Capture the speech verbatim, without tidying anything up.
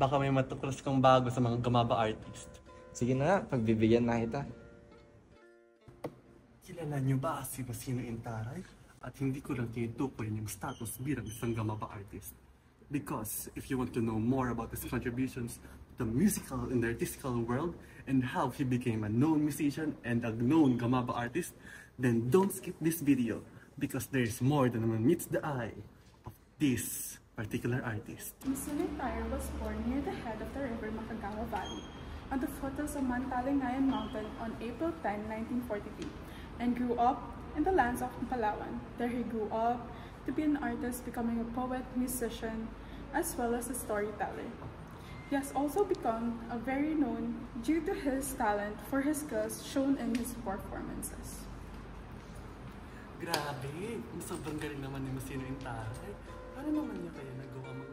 Baka may matuklas kang bago sa mga Gamaba artist. Sige na nga, pagbibigyan na kita. Kilala niyo ba si Masino Intaray? At hindi ko lang tinutukoy yung status bilang isang Gamaba artist. Because if you want to know more about his contributions to the musical and the artistical world and how he became a known musician and a known Gamaba artist, then don't skip this video because there is more than meets the eye of this particular artist. Masino Intaray was born near the head of the river Macagawa Valley on the foothills of Mantalingayan Mountain on April tenth, nineteen forty-two, and grew up in the lands of Palawan. There he grew up to be an artist, becoming a poet, musician, as well as a storyteller. He has also become a very known due to his talent for his skills shown in his performances. Grabe! Sobrang galing naman ni Masino Intaray. Paano naman niya kaya nagawa mga